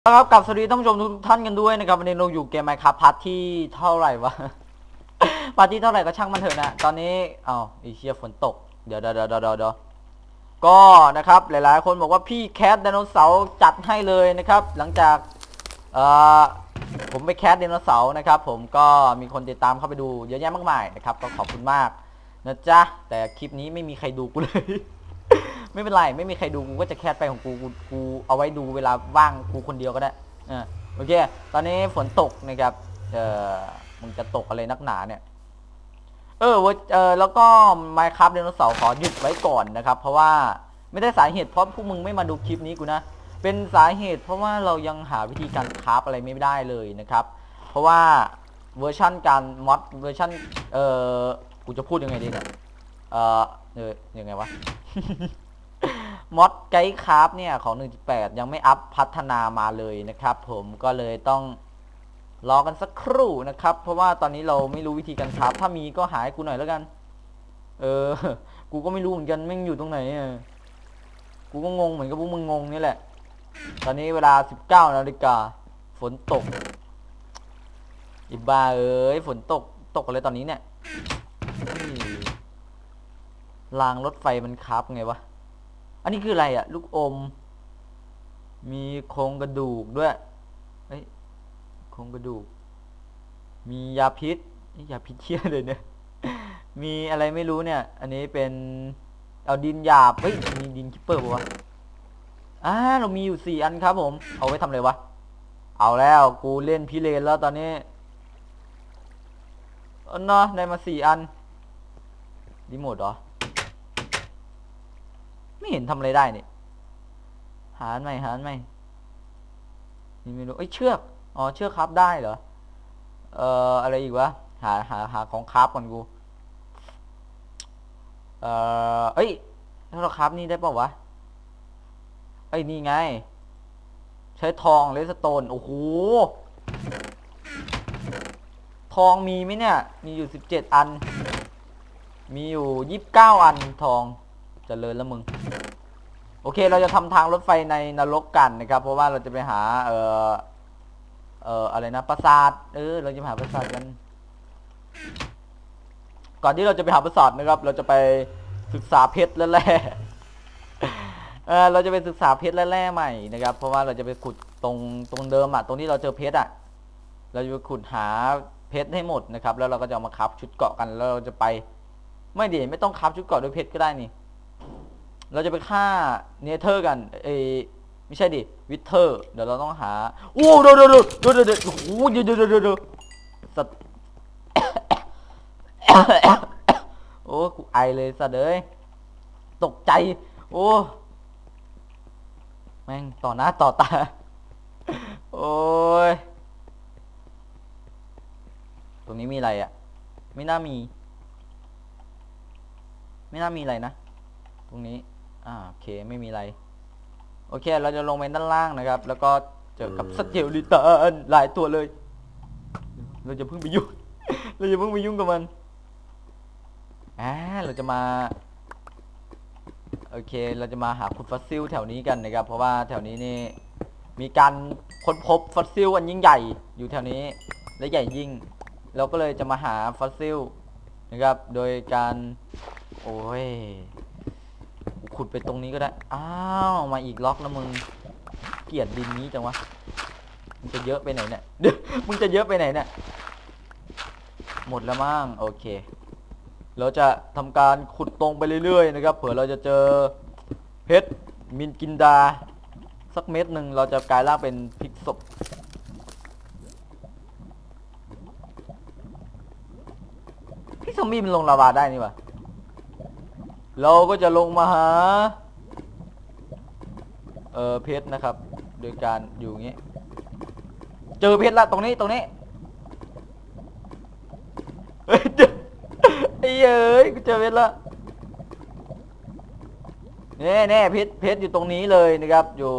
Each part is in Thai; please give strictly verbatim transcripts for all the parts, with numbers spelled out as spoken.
ครับกับสวัสดีท่านผู้ชมทุกท่านกันด้วยนะครับวันนี้เราอยู่เกม Minecraft พาร์ทที่เท่าไหร่วะ พาร์ทที่เท่าไหร่ก็ช่างมันเถอะนะตอนนี้อ้าวไอ้เชี่ยฝนตกเดี๋ยวเดี๋ยวเดี๋ยวเดี๋ยวเดี๋ยวก็นะครับหลายๆคนบอกว่าพี่แคทไดโนเสาร์จัดให้เลยนะครับหลังจากเอ่อผมไปแคทไดโนเสาร์นะครับผมก็มีคนติดตามเข้าไปดูเยอะแยะมากมายนะครับก็ขอบคุณมากนะจ๊ะแต่คลิปนี้ไม่มีใครดูกูเลย ไม่เป็นไรไม่มีใครดูกูก็จะแคสไปของกูกูกูเอาไว้ดูเวลาว่างกูคนเดียวก็ได้อ่าโอเคตอนนี้ฝนตกนะครับเอ่อมึงจะตกอะไรนักหนาเนี่ยเออเออแล้วก็ Minecraft ไดโนเสาร์ขอหยุดไว้ก่อนนะครับเพราะว่าไม่ได้สาเหตุเพราะพวกมึงไม่มาดูคลิปนี้กูนะเป็นสาเหตุเพราะว่าเรายังหาวิธีการคราฟอะไรไม่ได้เลยนะครับเพราะว่าเวอร์ชั่นการมอดเวอร์ชั่นเออกูจะพูดยังไงดีเนี่ยเออเออยังไงวะ มอดไกด์คราฟเนี่ยของ หนึ่งจุดแปด ยังไม่อัพพัฒนามาเลยนะครับผมก็เลยต้องรอกันสักครู่นะครับเพราะว่าตอนนี้เราไม่รู้วิธีการคราฟถ้ามีก็หาให้กูหน่อยแล้วกันเออกูก็ไม่รู้เหมือนกันแม่งอยู่ตรงไหนกูก็งงเหมือนกับพวกมึงงงนี่แหละตอนนี้เวลา สิบเก้านาฬิกาฝนตกอิบ้าเอ้ยฝนตกตกอะไรตอนนี้เนี่ยรางรถไฟมันคราฟไงวะอันนี้คืออะไรอะลูกอมมีโครงกระดูกด้วยเฮ้ยโครงกระดูกมียาพิษยาพิษเที่ยเลยเนี่ยมีอะไรไม่รู้เนี่ยอันนี้เป็นเอาดินหยาบเฮ้ยมีดินคิปเปอร์ปะวะอ่าเรามีอยู่สี่อันครับผมเอาไว้ทำอะไรวะเอาแล้วกูเล่นพิเรนแล้วตอนนี้เออเนาะได้มาสี่อันรีโมทเหรอไม่เห็นทำอะไรได้เนี่ยหาไหมหาไหมนี่ไม่รู้เอ้ยเชือกอ๋อเชือกครับได้เหรอเอ่ออะไรอีกวะหาหาหาของครับก่อนกูเอ่อเอ้ยถ้าเราครับนี่ได้ป่าววะเอ้ยนี่ไงใช้ทองเลสโตนโอ้โหทองมีไหมเนี่ยมีอยู่สิบเจ็ดอันมีอยู่ยี่สิบเก้าอันทองเจริญแล้วมึงโอเคเราจะทำทางรถไฟในนรกกันนะครับเพราะว่าเราจะไปหาเอ่อเอ่ออะไรนะปราสาทเออเราจะไปหาปราสาทกันก่อนที่เราจะไปหาปราสาทนะครับเราจะไปศึกษาเพชรและแร่เออเราจะไปศึกษาเพชรและแร่ใหม่นะครับเพราะว่าเราจะไปขุดตรงตรงเดิมอ่ะตรงที่เราเจอเพชรอ่ะเราจะไปขุดหาเพชรให้หมดนะครับแล้วเราก็จะเอามาคับชุดเกาะกันแล้วเราจะไปไม่ดีไม่ต้องคับชุดเกาะด้วยเพชรก็ได้นี่เราจะไปฆ่าเนเธอร์กันเอไม่ใช่ดิวิเทอร์เดี๋ยวเราต้องหาโอ้เดี๋ยวเดี๋ยวเดี๋ยวเดี๋ยวเดี๋ยวโอ้โหเดี๋ยวเดี๋ยวเดี๋ยวเดี๋ยวสัตว์โอ้กูไอเลยสัตว์เลยตกใจโอ้แม่งต่อหน้าต่อตาโอ้ยตรงนี้มีอะไรอ่ะไม่น่ามีไม่น่ามีอะไรนะตรงนี้อ่าโอเคไม่มีอะไรโอเคเราจะลงไปด้านล่างนะครับแล้วก็เจอกับสเกลลิตันหลายตัวเลยเราจะเพิ่งไปยุ่งเราจะเพิ่งไปยุ่งกับมันอ่าเราจะมาโอเคเราจะมาหาขุดฟอสซิลแถวนี้กันนะครับเพราะว่าแถวนี้นี่มีการค้นพบฟอสซิลอันยิ่งใหญ่อยู่แถวนี้และใหญ่ยิ่งเราก็เลยจะมาหาฟอสซิลนะครับโดยการโอ้ยขุดไปตรงนี้ก็ได้อ้าวมาอีกล็อกแล้วมึงเกลียดดินนี้จังวะมึงจะเยอะไปไหนเนี่ยเดี๋ยวมึงจะเยอะไปไหนเนี่ยหมดแล้วมั้งโอเคเราจะทำการขุดตรงไปเรื่อยๆนะครับเผื่อเราจะเจอเพชรมินกินดาสักเม็ดหนึ่งเราจะกลายร่างเป็นพริกศพพี่ซอมบี้มันลงลาวาได้นี่วะเราก็จะลงมาหาเออเพชรนะครับโดยการอยู่อย่างนี้เจอเพชรละตรงนี้ตรงนี้เฮ้ยไอ้เอ้ยกูเจอเพชรละแน่แน่เพชรเพชรอยู่ตรงนี้เลยนะครับอยู่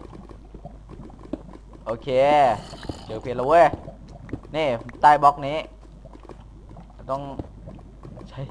โอเคเจอเพชรแล้วเว้ยนี่ใต้บล็อกนี้ต้องใช่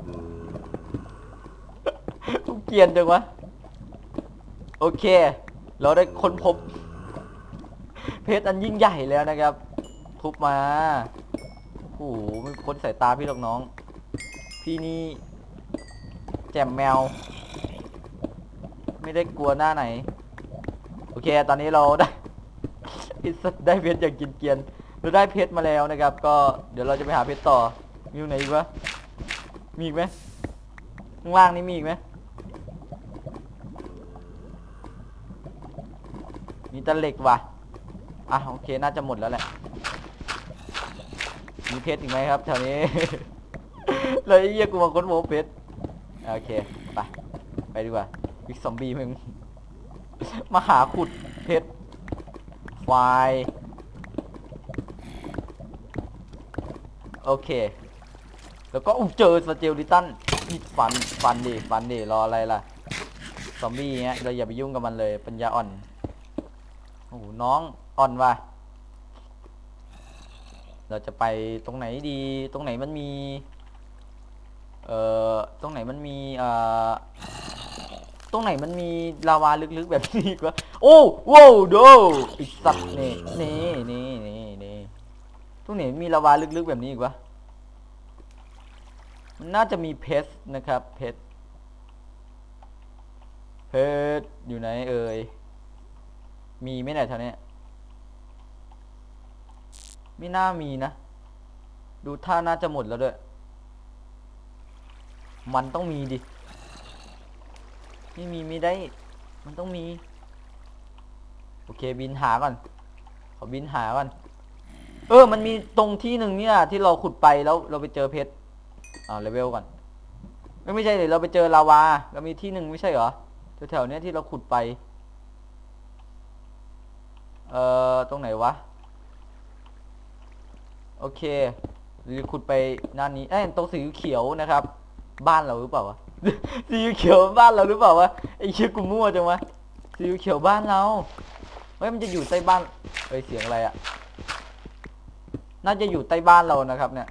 ทุกเกียนจังวะโอเคเราได้ค้นพบเพชรอันยิ่งใหญ่แล้วนะครับทุบมาโอ้โหไม่พ้นสายตาพี่หรอกน้องพี่นี่แจ่มแมวไม่ได้กลัวหน้าไหนโอเคตอนนี้เราได้อิสได้เพชรอย่างกินเกียนเราได้เพชรมาแล้วนะครับก็เดี๋ยวเราจะไปหาเพชรต่อมีอยู่ไหนอีกวะมีอีกไหมข้างล่างนี้มีอีกไหมมีตะเหล็กว่ะอ่ะโอเคน่าจะหมดแล้วแหละมีเพชรอีกไหมครับแถวนี้ เลยเยี่ยกูมาค้นโมเพชรโอเคไปไปดีกว่าวิกซอมบี้มึง มาหาขุดเพชรไฟโอเคแล้วก็เจอสเจลดิตันฟันฟันดิฟันดิรออะไรล่ะซอมบี้เงี้ยเราอย่าไปยุ่งกับมันเลยปัญญาอ่อนโอ้โหน้องอ่อนว่ะเราจะไปตรงไหนดีตรงไหนมันมีเอ่อตรงไหนมันมีเอ่อตรงไหนมันมีลาวาลึกๆแบบนี้กว่าโอ้โว้ดูไอสัตว์นี่นี่นี่นี่นี่ตรงไหนมีลาวาลึกๆแบบนี้อีกวะมันน่าจะมีเพชรนะครับเพชรเพชรอยู่ไหนเอ่ยมีไหมเนี่ยแถวนี้ไม่น่ามีนะดูท่าน่าจะหมดแล้วด้วยมันต้องมีดิไม่มีไม่ได้มันต้องมีโอเคบินหาก่อนขอบินหาก่อนเออมันมีตรงที่หนึ่งเนี่ยที่เราขุดไปแล้วเราไปเจอเพชรอ่าเลเวลก่อนไม่ไม่ใช่เลยเราไปเจอลาวาเรามีที่หนึ่งไม่ใช่เหรอแถวๆเนี้ยที่เราขุดไปเอ่อตรงไหนวะโอเคหรือขุดไปด้านนี้เอ้ยตรงสีเขียวนะครับบ้านเราหรือเปล่าวะ สีเขียวบ้านเราหรือเปล่าวะไอ้เชี่ยกูมั่วจังวะสีเขียวบ้านเราเฮ้ยมันจะอยู่ใต้บ้านเฮ้ยเสียงอะไรอะน่าจะอยู่ใต้บ้านเรานะครับเนี่ย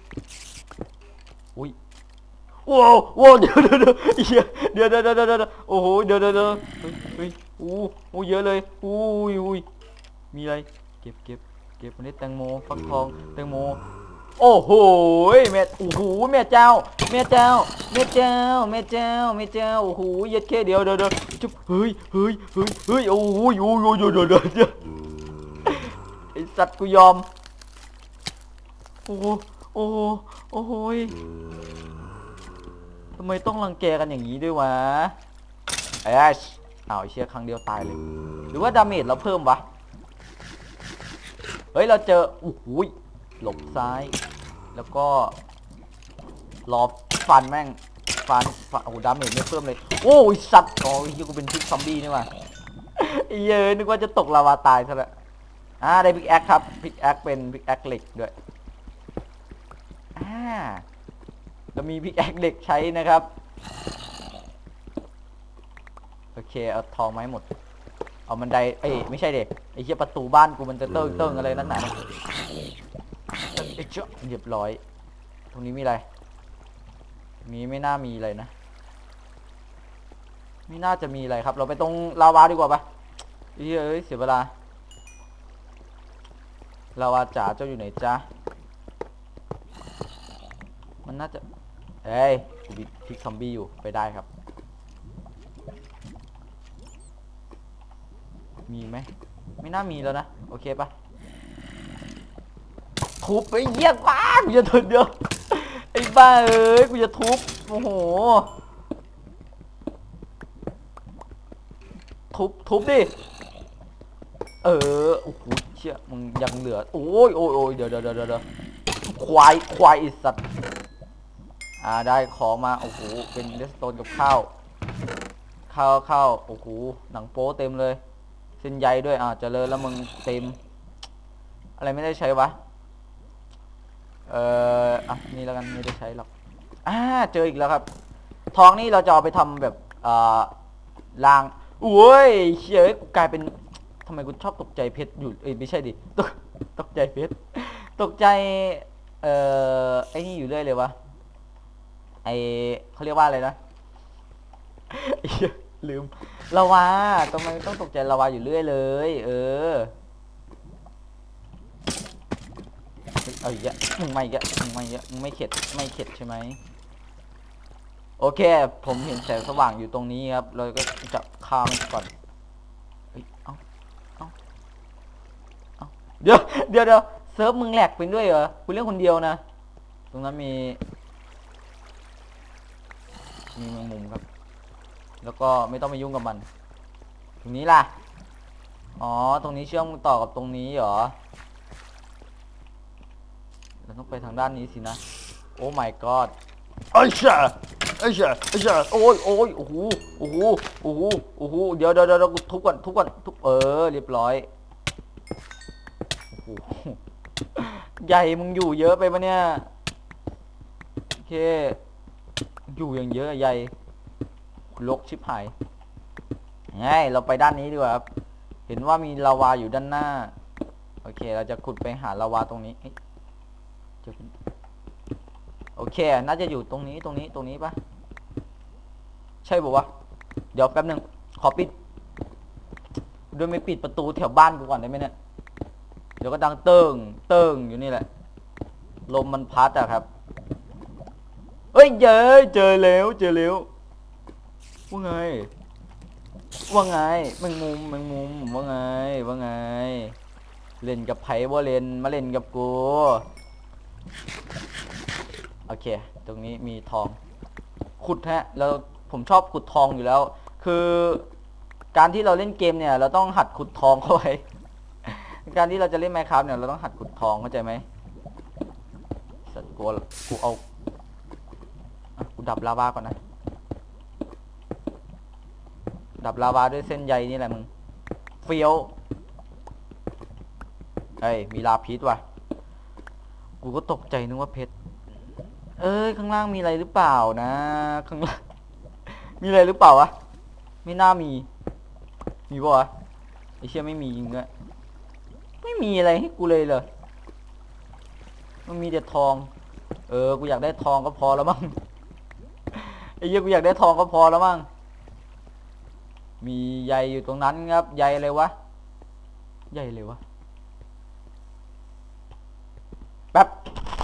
อุ้ยว้าวว้าวเดี๋ยวเดี๋ยวเดี๋ยวเดี๋ยวเดี๋ยวเดี๋ยวเดี๋ยวโอ้โหเดี๋ยวเดี๋ยวเดี๋ยวเฮ้ยเฮ้ยอู้อู้เยอะเลยอู้ยอุ้ยมีอะไรเก็บเก็บเก็บอันนี้แตงโมฟักทองแตงโมโอ้โหแม่โอ้โหแม่เจ้าแม่เจ้าแม่เจ้าแม่เจ้าแม่เจ้าโอ้โหเย็ดแค่เดียวเดี๋ยวเดี๋ยวจุ๊บเฮ้ยเฮ้ยเฮ้ยเฮ้ยโอ้โหโอ้โหเดี๋ยวเดี๋ยวเดี๋ยวไอสัตว์กูยอมโอ้โหโอ้โหโอ้โหทำไมต้องรังแกกันอย่างนี้ด้วยวะไอ้อ้าวเชี่ยครั้งเดียวตายเลยหรือว่าดาเมจเราเพิ่มวะเฮ้ยเราเจอโอ้โหหลบซ้ายแล้วก็รอฟันแม่งฟันฟันโอ้ดาเมจไม่เพิ่มเลยโอ้ยสัตว์อ๋อที่กูเป็นพิษซอมบี้นี่ว่ะเย้นึกว่าจะตกลาวาตายซะแล้วอ่าได้พิกแอคครับพิกแอคเป็นพิกแอคเหล็กด้วยอ่าจะมีพิกแอคเหล็กใช้นะครับโอเคเอาทองไม้หมดเอาบันไดเอ้ยไม่ใช่เด็กไอ้เหี้ยประตูบ้านกูมันจะเติ้งเติ้งอะไรนั่นน่ะเจ้าเรียบร้อยตรงนี้มีอะไรมีไม่น่ามีอะไรนะไม่น่าจะมีอะไรครับเราไปตรงลาวาดีกว่าปะเฮ้ยเสียเวลาลาวาจ๋าเจ้าอยู่ไหนจ๊ะมันน่าจะเอ้ยกูบิดพิกซอมบี้อยู่ไปได้ครับมีไหมไม่น่ามีแล้วนะโอเคปะทุบไปเยี่ยบ้ากูจะทุบเดียวไอ้บ้าเอ้ยกูจะทุบโอ้โหทุบทุบดิเออโอ้โหเชี่ยมึงยังเหลือโอ้ยโอ้ยโอ้ยเดี๋ยวเดี๋ยวเดี๋ยวเดี๋ยวควายควายไอ้สัตว์อ่าได้ของมาโอ้โหเป็นเรสโตนกับข้าวข้าวข้าวโอ้โหหนังโป๊เต็มเลยเส้นใยด้วยอ่าเจริญแล้วมึงเต็มอะไรไม่ได้ใช้วะเอ่ออ่ะนี่แล้วกันไม่ได้ใช้หรอกอ่าเจออีกแล้วครับทองนี่เราจะเอาไปทำแบบอ่าลางโอ้ยเฉยกูกลายเป็นทำไมกูชอบตกใจเพชรอยู่เอ้ยไม่ใช่ดิตกตกใจเพชรตกใจเอ่อไอ้นี่อยู่เรื่อยเลยวะไอเขาเรียกว่าอะไรนะลืมลาวาทำไมต้องตกใจลาวาอยู่เรื่อยเลยเออเอ้ยมึงไม่แกมึงไม่แกมึงไม่เข็ดไม่เข็ดใช่ไหมโอเคผมเห็นแสงสว่างอยู่ตรงนี้ครับเราก็จะฆ่ามันก่อนเฮ้ยเอ้าเอ้าเอ้าเดี๋ยวเดี๋ยวเดี๋ยวเซิร์ฟมึงแหลกเป็นด้วยเหรอกูเล่นคนเดียวนะตรงนั้นมีมีแมงมุมครับแล้วก็ไม่ต้องไปยุ่งกับมันตรงนี้ล่ะอ๋อตรงนี้เชื่อมต่อกับตรงนี้เหรอเราต้องไปทางด้านนี้สินะโอ้ my god ไอ้เชี่ยไอ้เชี่ยไอ้เชี่ยโอ้ยโอ้ยโอ้โหโอ้โหโอ้โหโอ้โหเดี๋ยวเดี๋ยวเดี๋ยวทุบก่อนทุบก่อนทุบเออเรียบร้อยโอ้โหใหญ่มึงอยู่เยอะไปปะเนี่ยโอเคอยู่อย่างเยอะใหญ่ลกชิบหายไงเราไปด้านนี้ดีกว่าครับเห็นว่ามีลาวาอยู่ด้านหน้าโอเคเราจะขุดไปหาลาวาตรงนี้โอเคน่าจะอยู่ตรงนี้ตรงนี้ตรงนี้ปะใช่บอกว่าเดี๋ยวแป๊บนึงขอปิดโดยไม่ปิดประตูแถวบ้านกูก่อนได้ไหมเนี่ยเดี๋ยวก็ดังเติ้งเติ้งอยู่นี่แหละลมมันพัดอะครับเฮ้ยเจอเจอแล้วเจอแล้วว่าไงว่าไงแมงมุมแมงมุมว่าไงว่าไงเล่นกับไผ่บ่เล่นมาเล่นกับกูโอเคตรงนี้มีทองขุดฮะแล้วผมชอบขุดทองอยู่แล้วคือการที่เราเล่นเกมเนี่ยเราต้องหัดขุดทองเข้าไว้การที่เราจะเล่น Minecraft เนี่ยเราต้องหัดขุดทองเข้าใจไหมสัตว์กูกูเอากูดับลาวาก่อนนะดับลาวาด้วยเส้นใยนี่แหละมึงเฟี้ยวเฮ้ยมีลาพิษว่ะกูก็ตกใจนึกว่าเพชรเอ้ยข้างล่างมีอะไรหรือเปล่านะข้างล่างมีอะไรหรือเปล่าวะไม่น่ามีมีป่ะวะไอเชี่ยไม่มีจริงอะไม่มีอะไรให้กูเลยเลยมันมีแต่ทองเออกูอยากได้ทองก็พอแล้วมั้งไอ้เหี้ยกูอยากได้ทองก็พอแล้วมั้งมีใยอยู่ตรงนั้นครับใยอะไรวะใยอะไรวะแป๊บ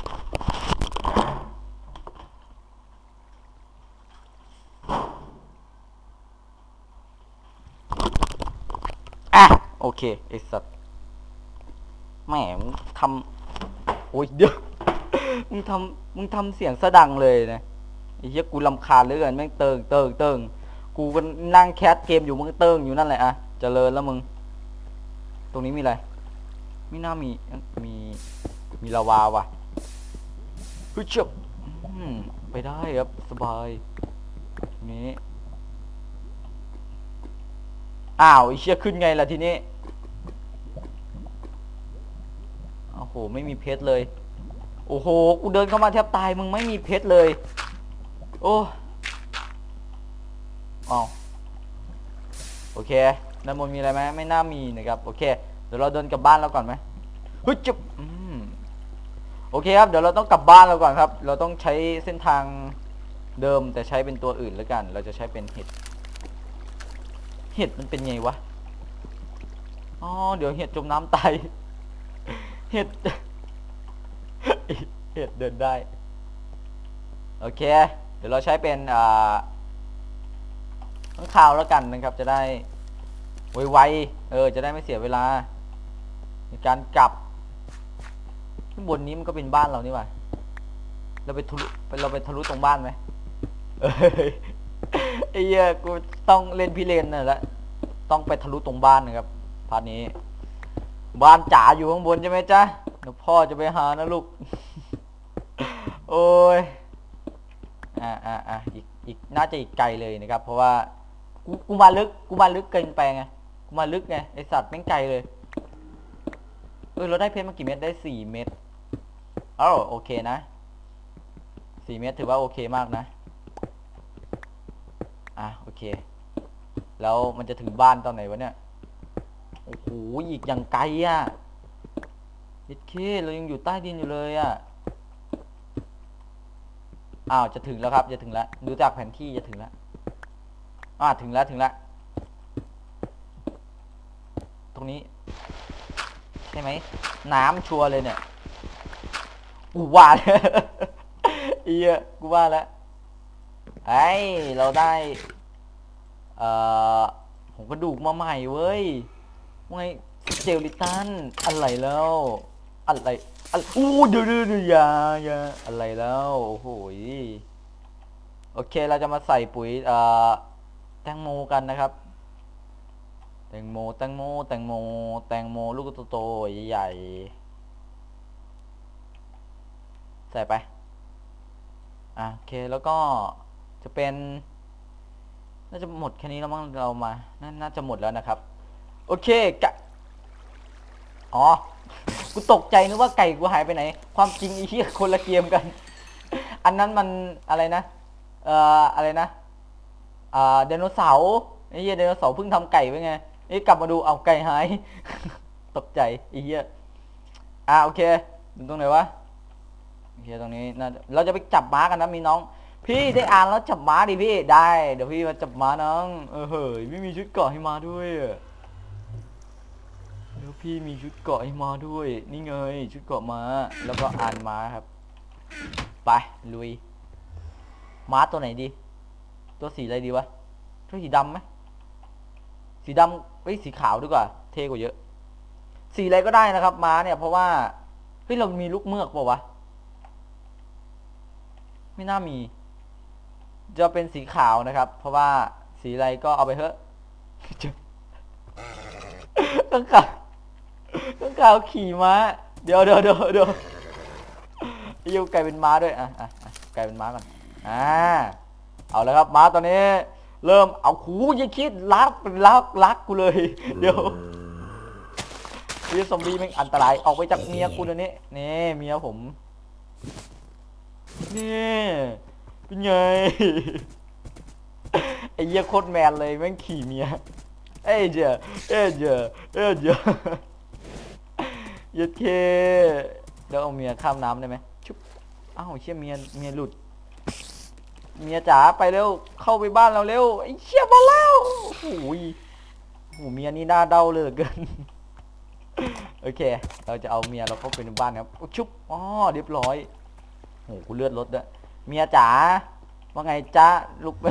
อ่ะโอเคไอ้สัตว์แหมมึงทำโอ้ยเดี๋ยวมึงทำมึงทำเสียงสะดังเลยนะไอ้เหี้ยกูรำคาญเหลือเกินแม่งเติงเติงเติงกูก็นั่งแคสเกมอยู่มึงเติงอยู่นั่นแหละอะเจริญแล้วมึงตรงนี้มีอะไรไม่น่ามีมีมีลาวาว่ะเฮ้ยเจ็บไปได้ครับสบายนี้อ้าวไอ้เชี่ยขึ้นไงล่ะทีนี้โอ้โหไม่มีเพชรเลยโอ้โหกูเดินเข้ามาแทบตายมึงไม่มีเพชรเลยโอ้อ้าวโอเคด้านบนมีอะไรไหมไม่น่ามีนะครับโอเคเดี๋ยวเราเดินกลับบ้านเราก่อนไหมเฮ้ยจุ๊บโอเคครับเดี๋ยวเราต้องกลับบ้านเราก่อนครับเราต้องใช้เส้นทางเดิมแต่ใช้เป็นตัวอื่นแล้วกันเราจะใช้เป็นเห็ดเห็ดมันเป็นไงวะอ๋อเดี๋ยวเห็ดจมน้ำตายเห็ดเห็ดเดินได้โอเคเดี๋ยวเราใช้เป็นอ่าข้างคาวแล้วกันนะครับจะได้ไวๆเออจะได้ไม่เสียเวลาในการกลับข้างบนนี้มันก็เป็นบ้านเรานี่หว่าเราไปทะลุเราไปทะลุตรงบ้านไหมเอ้ยไอ้เหี้ยกูต้องเล่นพิเรนน่ะละต้องไปทะลุตรงบ้านนะครับพาร์ทนี้บ้านจ๋าอยู่ข้างบนใช่ไหมจ๊ะเดี๋ยวพ่อจะไปหานะลูกโอ้ยอ่าอ่าอ่าอีกอีกน่าจะอีกไกลเลยนะครับเพราะว่ากูกูมาลึกกูมาลึกเกินไปไงกูมาลึกไงไอสัตว์แม่งไกลเลยเออเราได้เพชรมากี่เม็ดได้สี่เม็ดอ้าวโอเคนะสี่เม็ดถือว่าโอเคมากนะอ่ะโอเคแล้วมันจะถึงบ้านตอนไหนวะเนี่ยโอ้โหอีกอย่างไกลอ่ะยิดเคเรายังอยู่ใต้ดินอยู่เลยอ่ะอ้าวจะถึงแล้วครับจะถึงแล้วดูจากแผนที่จะถึงแล้วอ่าถึงแล้วถึงแล้วตรงนี้ใช่ไหมน้ำชัวร์เลยเนี่ยกูว่าแล้วเอียกูว่าแล้วไอ้เราได้เอ่อผมกระดูกมาใหม่เว้ยไงเจลลิตันอะไรแล้วอะไรอะไรอู้เดี๋ยวเดี๋ยวเดี๋ยวอย่าอย่าอะไรแล้วโอ้โหโอเคเราจะมาใส่ปุ๋ยเอ่อแตงโมกันนะครับแตงโมแตงโมแตงโมแตงโมลูกโตๆใหญ่ๆใส่ไปอ่ะโอเคแล้วก็จะเป็นน่าจะหมดแค่นี้แล้วมั้งเรามาน่าจะหมดแล้วนะครับโอเคกะอ๋อกูตกใจนึกว่าไก่กูหายไปไหนความจริงไอ้เหี้ยคนละเกมกันอันนั้นมันอะไรนะเอ่ออะไรนะอ่าไดโนเสาร์ไอ้เหี้ยไดโนเสาร์เพิ่งทำไก่ไว้ไงนี่กลับมาดูเอาไก่หายตกใจไอ้เหี้ยอ่าโอเคตรงไหนวะโอเคตรงนี้น่าเราจะไปจับม้ากันนะมีน้องพี่ได้อ่านแล้วจับม้าดิพี่ได้เดี๋ยวพี่มาจับม้าน้องเออเฮ้ยไม่มีชุดเกาะให้มาด้วยเดี๋ยวพี่มีชุดเกาะให้มาด้วยนี่ไงชุดเกาะม้าแล้วก็อ่านม้าครับไปลุยม้าตัวไหนดีตัวสีอะไรดีวะตัวสีดำไหมสีดำเฮ้ยสีขาวดีกว่าเท่กว่าเยอะสีอะไรก็ได้นะครับม้าเนี่ยเพราะว่าเฮ้ยเรามีลูกเมือกเปล่าวะไม่น่ามีจะเป็นสีขาวนะครับเพราะว่าสีอะไรก็เอาไปเถอะต้องขาวต้องขาวขี่ม้าเดี๋ยวเดี๋ยวเดี๋ยวเดี๋ยวยูไก่เป็นม้าด้วยอ่ะอ่ะไก่เป็นม้าก่อนอ่าเอาแล้วครับม้าตอนนี้เริ่มเอาหูยังคิดรักรักรักกูเลยเดี๋ยวเมียซอมบี้แม่งอันตรายออกไปจากเมียกูเดี๋ยวนี้นี่เมียผมนี่เป็นไงไอ้เหี้ยโคตรแมนเลยแม่งขี่เมียเอ้ยเจ้าเอ้ยเจ้าเอ้ยเจ้ายัดเคเดี๋ยวเอาเมียข้ามน้ำได้ไหมชุบอ้าวเชี่ยเมียเมียหลุดเมียจ๋าไปเร็วเข้าไปบ้านเราเร็วไอ้เชี่ยมาแล้วโอ้ยโหเมียนี่หน้าเด้าเลยเกินโอเคเราจะเอาเมียเราเข้าไปในบ้านครับชุบอ๋อเรียบร้อยโหกูเลือดรถด้วยเมียจ๋าว่าไงจ๊ะลูกเป็น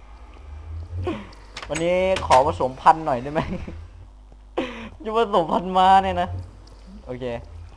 วันนี้ขอผสมพันธุ์หน่อยได้ไหมจะผสมพันธุ์มาเนี่ยนะโอเค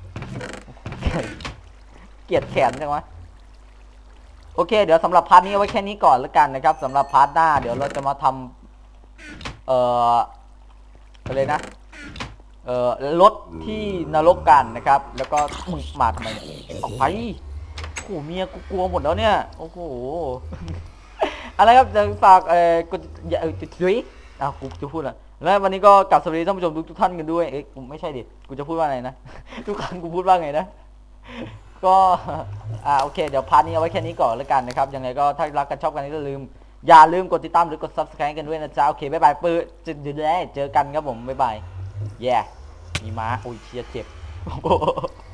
เกลียดแขนใช่ไหมโอเคเดี๋ยวสำหรับพาร์ทนี้เอาไว้แค่นี้ก่อนแล้วกันนะครับสำหรับพาร์ทหน้าเดี๋ยวเราจะมาทำเอ่ออะไรนะเอ่อรถที่นรกกันนะครับแล้วก็มึงมาทำไมเนี่ยออกไปโอ้เมียกูกลัวหมดแล้วเนี่ยโอ้โหอะไรครับจะฝากเอ่อกูอย่าเออจะจุ๊ยอ้าวกูจะพูดอะไรแล้ววันนี้ก็กลับสวัสดีท่านผู้ชมทุกท่านกันด้วยเอ๊ะกูไม่ใช่ดิกูจะพูดว่าไงนะทุกครั้งกูพูดว่าไงนะก็อ่าโอเคเดี๋ยวพาร์ทนี้เอาไว้แค่นี้ก่อนแล้วกันนะครับยังไงก็ถ้ารักกันชอบกันอย่าลืมอย่าลืมกดติดตามหรือกด ซับสไครบ์ กันด้วยนะจ๊ะโอเคบ๊ายบายปื้อจะเจอกันครับผมบ๊ายบายแย่มีม้าโอ้ยเชียเจ็บ